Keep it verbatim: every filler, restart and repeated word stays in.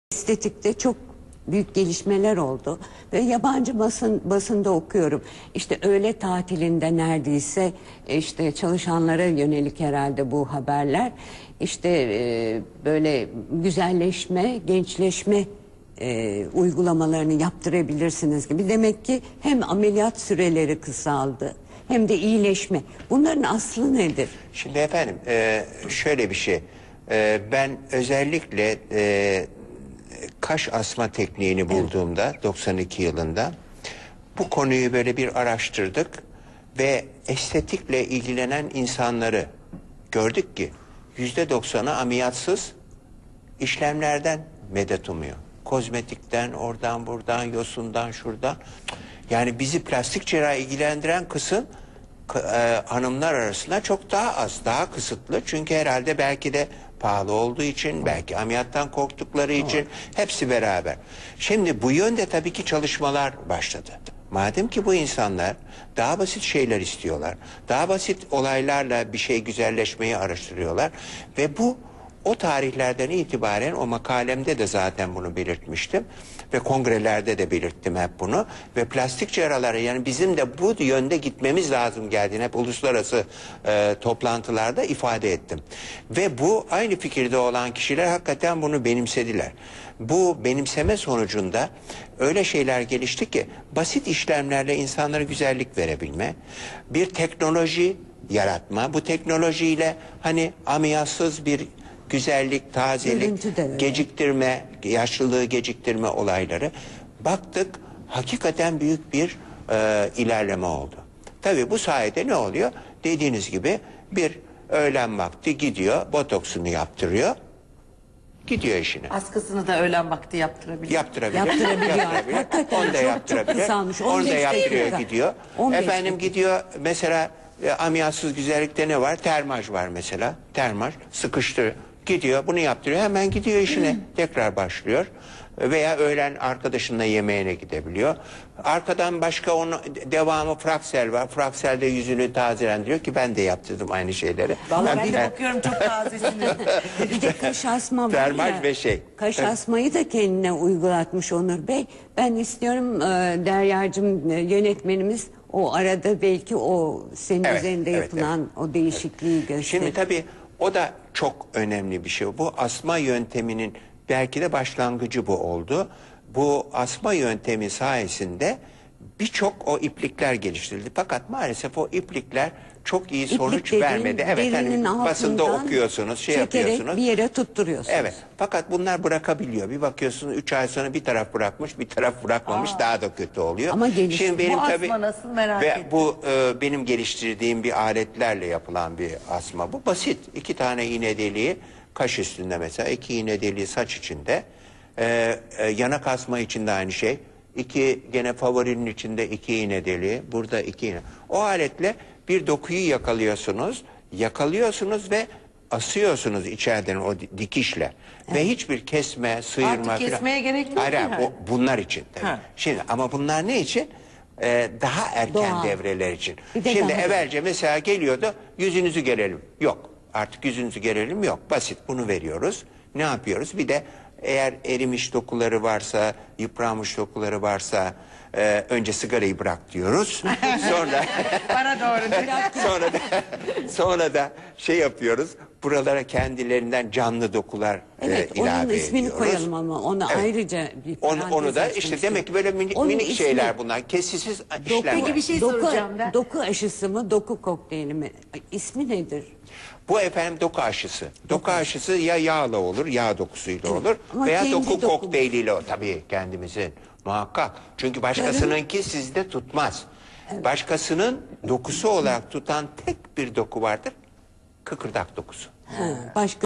Estetikte çok büyük gelişmeler oldu ve yabancı basın basında okuyorum. İşte öğle tatilinde neredeyse işte çalışanlara yönelik herhalde bu haberler. İşte e, böyle güzelleşme, gençleşme e, uygulamalarını yaptırabilirsiniz gibi. Demek ki hem ameliyat süreleri kısaldı hem de iyileşme. Bunların aslı nedir? Şimdi efendim e, şöyle bir şey. E, ben özellikle e, kaş asma tekniğini bulduğumda doksan iki yılında bu konuyu böyle bir araştırdık ve estetikle ilgilenen insanları gördük ki yüzde doksanı ameliyatsız işlemlerden medet umuyor. Kozmetikten, oradan buradan, yosundan, şuradan. Yani bizi plastik cerrahi ilgilendiren kısım e, hanımlar arasında çok daha az, daha kısıtlı. Çünkü herhalde belki de pahalı olduğu için, belki ameliyattan korktukları için, hepsi beraber. Şimdi bu yönde tabii ki çalışmalar başladı. Madem ki bu insanlar daha basit şeyler istiyorlar, daha basit olaylarla bir şey güzelleşmeyi araştırıyorlar ve bu o tarihlerden itibaren, o makalemde de zaten bunu belirtmiştim ve kongrelerde de belirttim hep bunu ve plastik cerrahlara, yani bizim de bu yönde gitmemiz lazım geldiğini hep uluslararası e, toplantılarda ifade ettim. Ve bu aynı fikirde olan kişiler hakikaten bunu benimsediler. Bu benimseme sonucunda öyle şeyler gelişti ki basit işlemlerle insanlara güzellik verebilme, bir teknoloji yaratma, bu teknolojiyle hani ameliyatsız bir güzellik, tazelik, geciktirme, yaşlılığı geciktirme olayları. Baktık hakikaten büyük bir e, ilerleme oldu. Tabii bu sayede ne oluyor? Dediğiniz gibi bir öğlen vakti gidiyor, botoksunu yaptırıyor, gidiyor işine. Askısını da öğlen vakti yaptırabilir. Yaptırabilir. Yaptırabiliyor. Yaptırabilir. Hakikaten Onu da çok- yaptırabilir. çok kısalmış. Onu on da beş yaptırıyor, dakika. gidiyor. on beş Efendim dakika. gidiyor mesela e, ameliyatsız güzellikte ne var? Termaj var mesela. Termaj sıkıştırıyor. Gidiyor, bunu yaptırıyor, hemen gidiyor işine. Tekrar başlıyor. Veya öğlen arkadaşınla yemeğine gidebiliyor. Arkadan başka onu devamı Fraksel var. Fraksel de yüzünü tazelendiriyor ki ben de yaptırdım aynı şeyleri. Vallahi Ben ben bir- de bakıyorum çok tazesiniz. Bir de kaş asma var Termal ya, ve şey. Kaş Evet. asmayı da kendine uygulatmış Onur Bey. Ben istiyorum e, Derya'cığım, e, yönetmenimiz o arada belki o senin Evet, üzerinde evet, yapılan o değişikliği gösterir. Şimdi tabii o da çok önemli bir şey. Bu asma yönteminin belki de başlangıcı bu oldu. Bu asma yöntemi sayesinde birçok o iplikler geliştirildi. Fakat maalesef o iplikler çok iyi İplik sonuç dediğin vermedi. Evet, derinin hani basında altından okuyorsunuz, şey çekerek yapıyorsunuz. bir yere tutturuyorsunuz. Evet. Fakat bunlar bırakabiliyor. Bir bakıyorsunuz üç ay sonra bir taraf bırakmış, bir taraf bırakmamış, daha da kötü oluyor. Ama geliş- Şimdi benim Bu asma tabii nasıl merak ve ettim. bu e, benim geliştirdiğim bir aletlerle yapılan bir asma bu. Basit. İki tane iğne deliği kaş üstünde mesela, iki iğne deliği saç içinde. E, e, yanak asma için de aynı şey. İki gene favorinin içinde iki iğne deliği. Burada iki iğne. O aletle bir dokuyu yakalıyorsunuz. Yakalıyorsunuz ve asıyorsunuz içeriden o di- dikişle. Ve hiçbir kesme, sıyırma Artık falan. kesmeye gerek yok Hayır, hayır, yani. o- bunlar için tabii. Ha. Şimdi ama bunlar ne için? Ee, daha erken Doğal. devreler için. Bir de Şimdi daha- evvelce mesela geliyordu, yüzünüzü görelim. Yok. Artık yüzünüzü görelim yok. Basit, bunu veriyoruz. Ne yapıyoruz? Bir de eğer erimiş dokuları varsa, yıpranmış dokuları varsa e, önce sigarayı bırak diyoruz. Sonra Bana doğru. sonra da sonra da şey yapıyoruz. Buralara kendilerinden canlı dokular Evet, e, ilave onun ismini ediyoruz. koyalım ama ona Evet. ayrıca bir Onu, parantez onu da açmak işte istiyorum. demek ki böyle minik, Onun minik ismi- şeyler bunlar. Kesisiz işlemler. Peki bir şey doku, soracağım ben. Doku aşısı mı, doku kokteyli mi? Ay, İsmi nedir? Bu efendim doku aşısı. Doku aşısı ya yağla olur, yağ dokusuyla olur Ama veya kendi doku dokumuz. kokteyliyle o. Tabii kendimizin muhakkak. Çünkü başkasınınki sizde tutmaz. Başkasının dokusu olarak tutan tek bir doku vardır. Kıkırdak dokusu. Ha, başka